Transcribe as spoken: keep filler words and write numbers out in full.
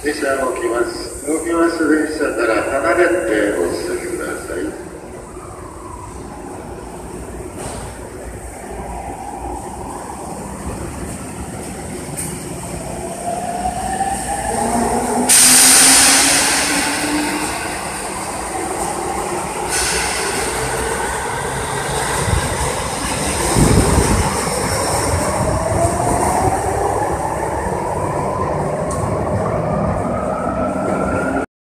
電車が動きます。動きます電車から離れてお